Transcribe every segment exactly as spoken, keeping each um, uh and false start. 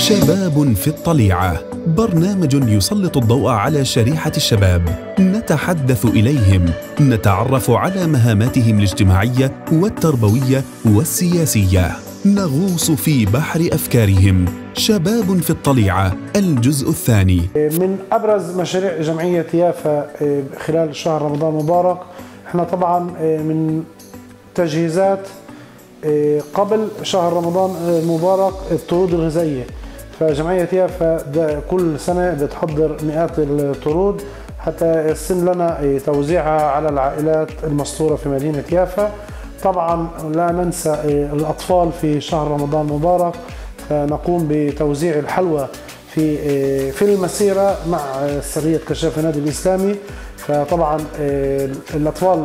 شباب في الطليعة، برنامج يسلط الضوء على شريحة الشباب، نتحدث إليهم، نتعرف على مهاماتهم الاجتماعية والتربوية والسياسية، نغوص في بحر أفكارهم. شباب في الطليعة الجزء الثاني. من أبرز مشاريع جمعية يافا خلال شهر رمضان المبارك، احنا طبعا من تجهيزات قبل شهر رمضان المبارك الطرود الغذائية. فجمعية يافا كل سنة بتحضر مئات الطرود حتى يسن لنا توزيعها على العائلات المسطورة في مدينة يافا. طبعا لا ننسى الأطفال في شهر رمضان المبارك، فنقوم بتوزيع الحلوى في في المسيرة مع سرية كشاف النادي الإسلامي. فطبعا الأطفال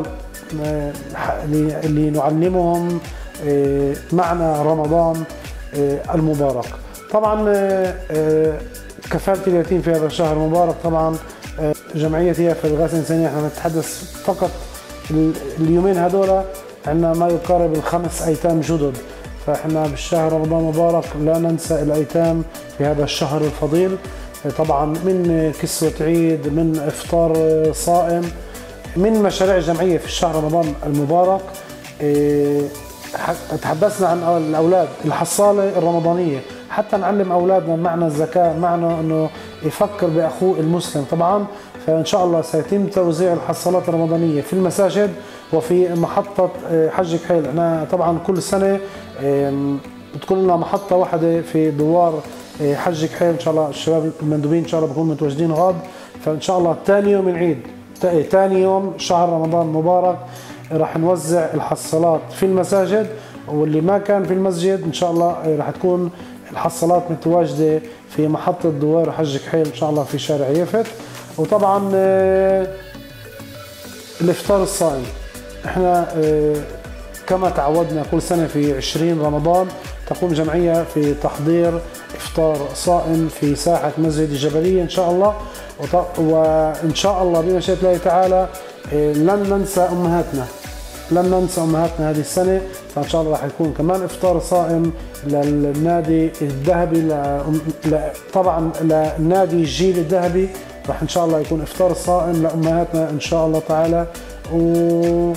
اللي نعلمهم معنى رمضان المبارك. طبعا كفالة اليتيم في هذا الشهر المبارك، طبعا جمعية يافا للإغاثة الإنسانية احنا نتحدث فقط اليومين هذول عندنا ما يقارب الخمس أيتام جدد. فاحنا بالشهر رمضان المبارك لا ننسى الأيتام في هذا الشهر الفضيل، طبعا من كسوة عيد، من إفطار صائم. من مشاريع الجمعية في الشهر رمضان المبارك تحدثنا عن الأولاد الحصالة الرمضانية، حتى نعلم أولادنا معنى الزكاة، معنى أنه يفكر بأخوه المسلم. طبعا فإن شاء الله سيتم توزيع الحصالات الرمضانية في المساجد وفي محطة حج كحيل. احنا طبعا كل سنة بتكون لنا محطة واحدة في دوار حج كحيل، إن شاء الله الشباب المندوبين إن شاء الله بيكونوا متواجدين غاد. فإن شاء الله ثاني يوم العيد، ثاني يوم شهر رمضان المبارك راح نوزع الحصالات في المساجد، واللي ما كان في المسجد إن شاء الله راح تكون الحصالات متواجدة في محطة دوار حج كحيل إن شاء الله في شارع يافت. وطبعا الإفطار الصائم، احنا كما تعودنا كل سنة في عشرين رمضان تقوم جمعية في تحضير إفطار صائم في ساحة مسجد الجبلية إن شاء الله. وإن شاء الله بمشيئة الله تعالى لن ننسى أمهاتنا، لن ننسى أمهاتنا هذه السنة. فإن شاء الله راح يكون كمان إفطار صائم للنادي الذهبي، طبعا للنادي الجيل الذهبي راح إن شاء الله يكون إفطار صائم لأمهاتنا إن شاء الله تعالى. وأهم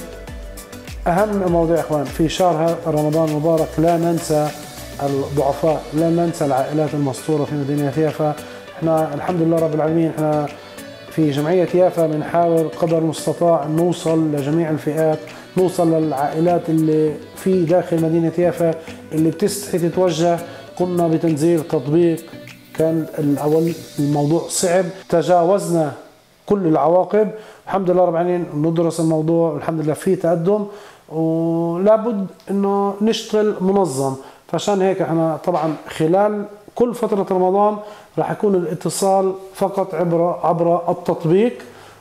موضوع يا إخوان في شهر رمضان المبارك لا ننسى الضعفاء، لا ننسى العائلات المسطورة في مدينة يافا. احنا الحمد لله رب العالمين احنا في جمعية يافا بنحاول قدر المستطاع نوصل لجميع الفئات، نوصل للعائلات اللي في داخل مدينة يافا اللي بتستحي تتوجه. قمنا بتنزيل تطبيق، كان الأول الموضوع صعب، تجاوزنا كل العواقب الحمد لله رب العالمين. ندرس الموضوع والحمد لله في تقدم، ولابد انه نشتغل منظم. فعشان هيك احنا طبعا خلال كل فترة رمضان راح يكون الاتصال فقط عبر عبر التطبيق،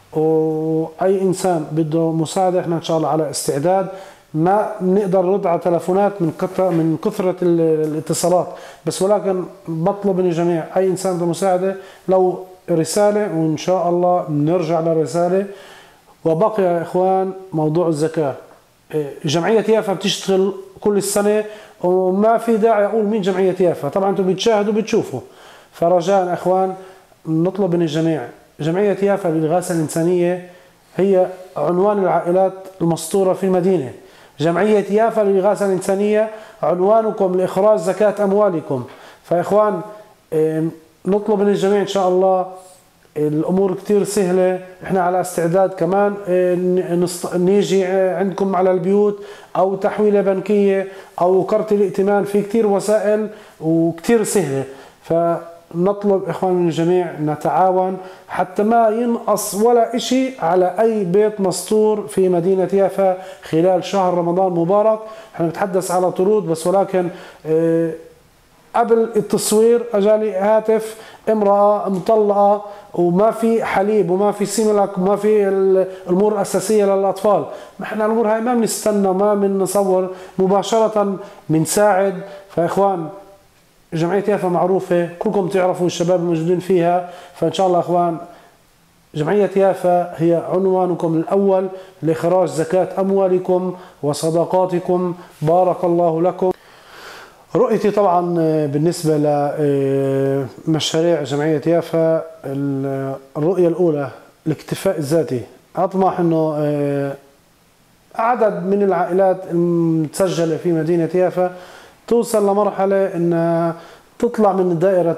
واي انسان بده مساعدة احنا ان شاء الله على استعداد. ما بنقدر نرد على تلفونات من كثرة من كثرة الاتصالات، بس ولكن بطلب من الجميع اي انسان بده مساعدة لو رسالة، وان شاء الله بنرجع للرسالة. وبقي يا اخوان موضوع الزكاة، جمعية يافا بتشتغل كل السنة وما في داعي اقول مين جمعية يافا، طبعا انتم بتشاهدوا بتشوفوا. فرجاء اخوان نطلب من الجميع، جمعية يافا للإغاثة الإنسانية هي عنوان العائلات المسطورة في المدينة. جمعية يافا للإغاثة الإنسانية عنوانكم لإخراج زكاة أموالكم. فإخوان نطلب من الجميع إن شاء الله، الأمور كتير سهلة، إحنا على استعداد كمان نيجي عندكم على البيوت أو تحويلة بنكية أو كرت الائتمان، في كتير وسائل وكتير سهلة. فنطلب إخوان من الجميع نتعاون حتى ما ينقص ولا إشي على أي بيت مسطور في مدينة يافا خلال شهر رمضان المبارك. إحنا نتحدث على طرود بس، ولكن قبل التصوير اجالي هاتف امراه مطلقه وما في حليب وما في سيملك وما في الامور الاساسيه للاطفال. احنا الامور هاي ما بنستنى، ما بنصور، مباشره بنساعد. فاخوان جمعيه يافا معروفه، كلكم تعرفوا الشباب الموجودين فيها. فان شاء الله اخوان جمعيه يافا هي عنوانكم الاول لاخراج زكاه اموالكم وصدقاتكم. بارك الله لكم. رؤيتي طبعا بالنسبة لمشاريع جمعية يافا، الرؤية الأولى الاكتفاء الذاتي. أطمح أنه عدد من العائلات المسجلة في مدينة يافا توصل لمرحلة أن تطلع من دائرة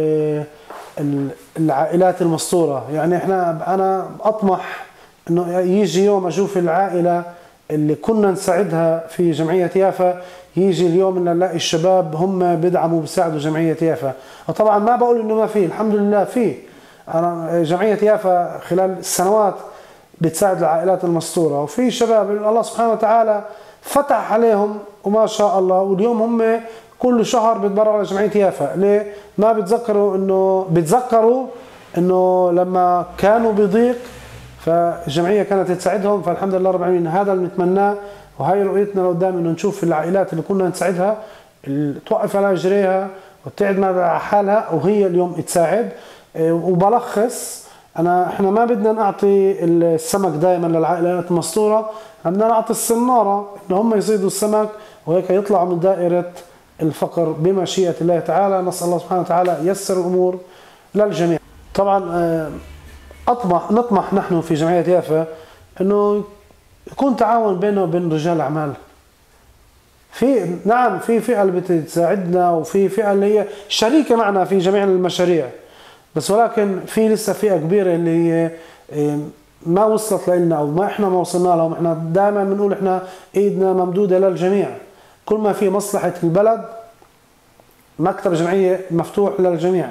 العائلات المسطورة. يعني احنا أنا أطمح أنه يجي يوم أشوف العائلة اللي كنا نساعدها في جمعية يافا، يجي اليوم ان نلاقي الشباب هم بيدعموا بيساعدوا جمعية يافا. وطبعا ما بقول انه ما في، الحمد لله في. انا جمعية يافا خلال السنوات بتساعد العائلات المسطورة، وفي شباب الله سبحانه وتعالى فتح عليهم وما شاء الله، واليوم هم كل شهر بيتبرعوا على جمعية يافا. ليه؟ ما بيتذكروا انه بيتذكروا انه لما كانوا بضيق فالجمعية كانت تساعدهم. فالحمد لله رب العالمين، هذا اللي نتمناه وهي رؤيتنا لقدام، انه نشوف العائلات اللي كنا نساعدها اللي توقف على رجليها وتقعد على حالها وهي اليوم تساعد. وبلخص، انا احنا ما بدنا نعطي السمك دائما للعائلات المسطوره، بدنا نعطي الصناره ان هم يصيدوا السمك وهيك يطلعوا من دائره الفقر بمشيئه الله تعالى. نسال الله سبحانه وتعالى ييسر الامور للجميع. طبعا اطمح نطمح نحن في جمعيه يافا انه يكون تعاون بينه وبين رجال الاعمال. في نعم في فئه اللي بتساعدنا وفي فئه اللي هي شريكه معنا في جميع المشاريع، بس ولكن في لسه فئه كبيره اللي هي ما وصلت لنا او ما احنا ما وصلنا لهم. احنا دائما بنقول احنا ايدنا ممدوده للجميع، كل ما في مصلحه البلد مكتب جمعيه مفتوح للجميع.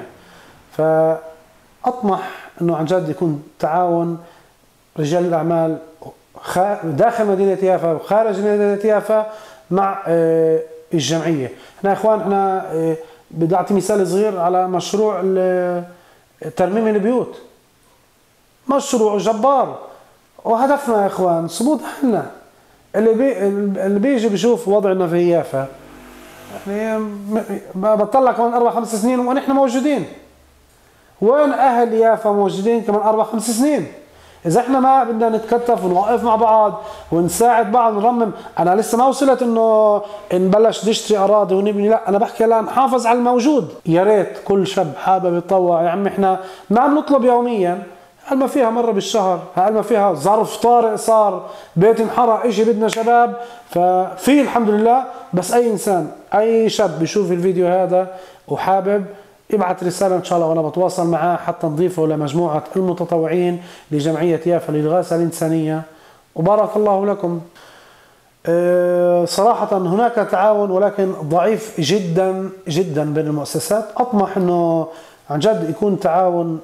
فاطمح انه عن جد يكون تعاون رجال الاعمال داخل مدينه يافا وخارج مدينه يافا مع الجمعيه. احنا يا اخوان، احنا بدي اعطي مثال صغير على مشروع ترميم البيوت، مشروع جبار وهدفنا يا اخوان صمود اهلنا. اللي بي اللي بيجي بيشوف وضعنا في يافا، يعني بطلع كمان اربع خمس سنين ونحن موجودين. وين اهل يافا موجودين كمان اربع خمس سنين؟ إذا إحنا ما بدنا نتكتف ونوقف مع بعض ونساعد بعض نرمم. أنا لسه ما وصلت إنه نبلش نشتري أراضي ونبني، لا، أنا بحكي الآن نحافظ على الموجود. يا ريت كل شاب حابب يتطوع. يا عم إحنا ما بنطلب يوميا، هل ما فيها مرة بالشهر، هل ما فيها ظرف طارئ صار، بيت انحرق، إشي بدنا شباب، ففي الحمد لله. بس أي إنسان أي شاب بيشوف الفيديو هذا وحابب ابعث رسالة إن شاء الله وأنا بتواصل معاه حتى نضيفه لمجموعة المتطوعين لجمعية يافا للإغاثة الإنسانية. وبارك الله لكم. أه صراحة هناك تعاون ولكن ضعيف جدا جدا بين المؤسسات. أطمح أنه عن جد يكون تعاون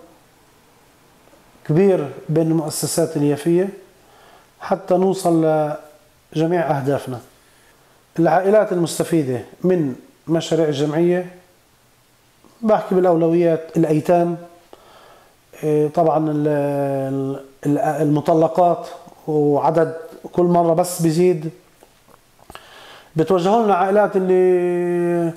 كبير بين المؤسسات اليافية حتى نوصل لجميع أهدافنا. العائلات المستفيدة من مشاريع الجمعية، بحكي بالأولويات الأيتام، طبعا المطلقات وعدد كل مرة بس بيزيد. بتوجهوا لنا عائلات اللي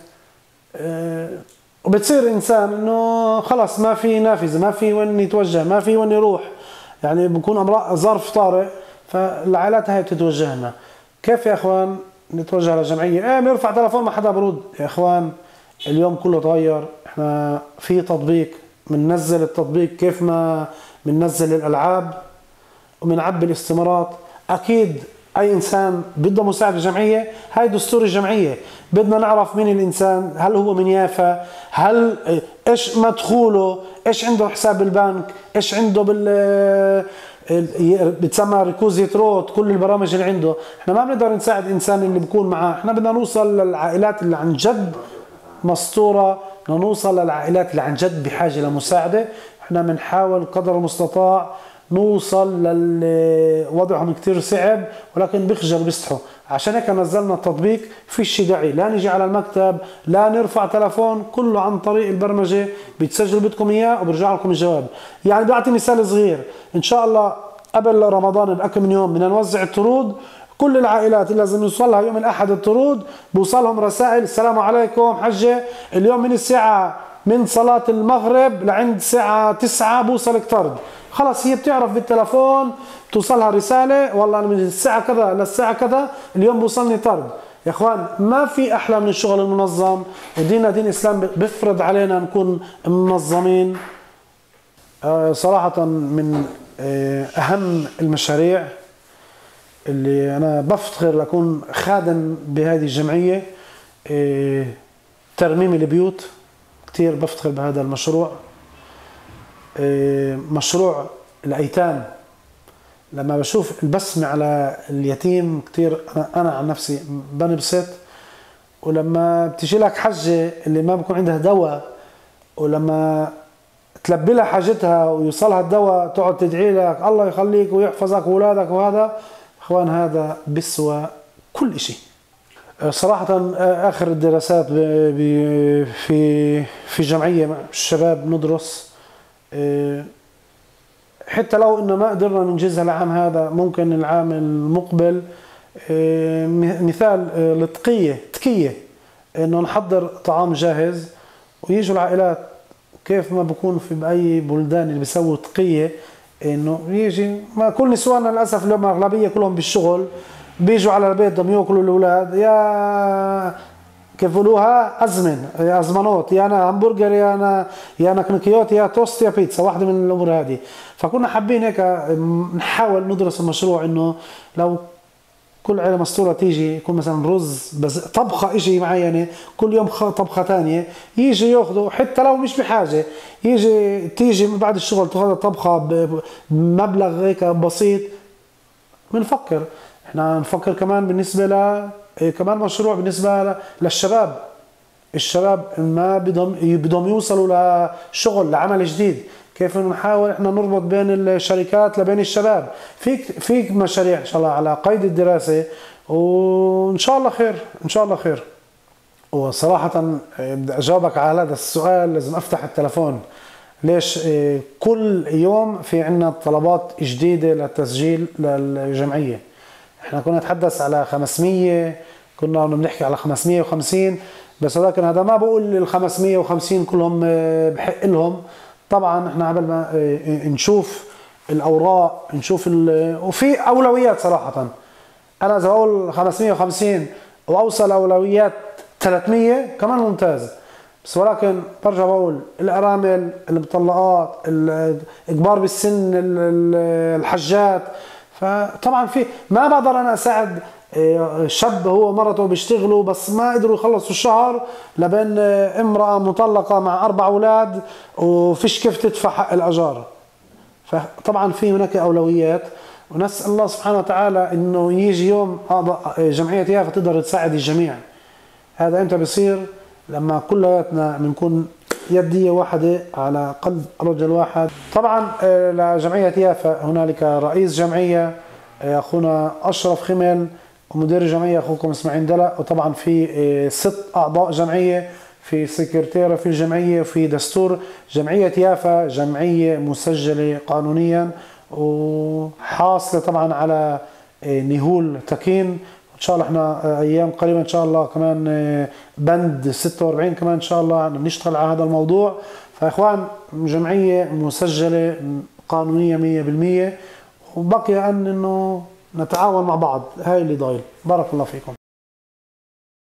وبتصير إنسان إنه خلاص ما في نافذة، ما في وين يتوجه، ما في وين يروح، يعني بكون أمر ظرف طارئ، فالعائلات هاي بتتوجه لنا. كيف يا إخوان نتوجه للجمعية؟ إيه بنرفع تلفون ما حدا برد. يا إخوان اليوم كله تغير، احنا في تطبيق، بننزل التطبيق كيف ما بننزل الالعاب وبنعبي الاستمارات. اكيد اي انسان بده مساعده الجمعيه، هاي دستور الجمعيه، بدنا نعرف مين الانسان، هل هو من يافا، هل ايش مدخوله، ايش عنده حساب بالبنك، ايش عنده بال بتسمى ركوز يتروت، كل البرامج اللي عنده. احنا ما بنقدر نساعد انسان اللي بيكون معاه، احنا بدنا نوصل للعائلات اللي عن جد مسطورة، نوصل للعائلات اللي عن جد بحاجة لمساعدة. احنا بنحاول قدر المستطاع نوصل لوضعهم كتير صعب ولكن بيخجلوا بيستحوا. عشان هيك نزلنا التطبيق، فيش داعي لا نيجي على المكتب لا نرفع تلفون، كله عن طريق البرمجة، بتسجل بدكم اياه وبرجع لكم الجواب. يعني بعطي مثال صغير، ان شاء الله قبل رمضان بأكم من يوم بدنا نوزع الطرود. كل العائلات اللي لازم يوصلها يوم الأحد الطرود بوصلهم رسائل: السلام عليكم حجة، اليوم من الساعة من صلاة المغرب لعند الساعة تسعة بوصلك طرد. خلاص هي بتعرف بالتلفون، توصلها رسالة: والله من الساعة كذا للساعة كذا اليوم بوصلني طرد. يا اخوان ما في احلى من الشغل المنظم، وديننا دين الاسلام بيفرض علينا نكون منظمين. صراحة من اهم المشاريع اللي انا بفتخر لأكون خادم بهذه الجمعية ترميم البيوت. كتير بفتخر بهذا المشروع. مشروع الايتام، لما بشوف البسمة على اليتيم كتير انا عن نفسي بنبسط. ولما بتجي لك حجة اللي ما بكون عندها دواء، ولما تلبي لها حاجتها ويوصلها الدواء تقعد تدعي لك الله يخليك ويحفظك واولادك، وهذا اخوان هذا بيسوى كل شيء. صراحة اخر الدراسات في في جمعية الشباب ندرس، حتى لو انه ما قدرنا ننجزها العام هذا ممكن العام المقبل. مثال التقية تكية، انه نحضر طعام جاهز ويجوا العائلات كيف ما بكون في باي بلدان اللي بيسووا تقية، انه يجي ما كل نسواننا للاسف اليوم اغلبية كلهم بالشغل، بيجوا على البيت بدهم ياكلوا الاولاد، يا كيف بقولوها ازمن يا ازمنوت، يا انا همبرجر يا انا يا انا كنكيوت يا توست يا بيتزا، واحده من الامور هذه. فكنا حابين هيك نحاول ندرس المشروع، انه لو كل عيله مستوره تيجي يكون مثلا رز بس طبخه شيء معينه، كل يوم طبخه ثانيه، يجي ياخذوا حتى لو مش بحاجه، يجي تيجي بعد الشغل تاخذ طبخه بمبلغ هيك بسيط. بنفكر احنا نفكر كمان بالنسبه ل كمان مشروع بالنسبه للشباب. الشباب ما بدهم بدهم يوصلوا لشغل لعمل جديد، كيف نحاول احنا نربط بين الشركات لبين الشباب. في في مشاريع ان شاء الله على قيد الدراسه، وان شاء الله خير ان شاء الله خير. وصراحه بدي اجاوبك على هذا السؤال لازم افتح التلفون. ليش كل يوم في عندنا طلبات جديده للتسجيل للجمعيه؟ احنا كنا نتحدث على خمسمية، كنا بنحكي على خمسمية وخمسين، بس ولكن هذا ما بقول ال خمسمية وخمسين كلهم بحق لهم. طبعا احنا قبل ما نشوف الاوراق نشوف وفي اولويات. صراحه انا اذا بقول خمسمية وخمسين واوصل اولويات ثلاثمية كمان ممتاز، بس ولكن برجع بقول الارامل، المطلقات، الكبار بالسن، الحجات. فطبعا في ما بقدر انا اساعد شاب هو مرته بيشتغلوا بس ما قدروا يخلصوا الشهر، لبين امراه مطلقه مع اربع اولاد وفيش كيف تدفع حق الاجار. فطبعا في هناك اولويات، ونسال الله سبحانه وتعالى انه يجي يوم جمعيه يافا تقدر تساعد الجميع. هذا امتى بيصير؟ لما كلياتنا بنكون يدية واحدة على قلب رجل واحد. طبعا لجمعية يافا هنالك رئيس جمعية أخونا أشرف خمل، ومدير الجمعية أخوكم إسماعيل دلق، وطبعا في ست أعضاء جمعية، في سكرتيرة في الجمعية، وفي دستور جمعية يافا جمعية مسجلة قانونيا وحاصلة طبعا على نهول تكين. ان شاء الله احنا ايام قريبه ان شاء الله كمان بند ستة وأربعين كمان ان شاء الله بنشتغل على هذا الموضوع. فاخوان جمعيه مسجله قانونيه مية بالمية، وبقي ان انه نتعاون مع بعض. هاي اللي ضايل. بارك الله فيكم.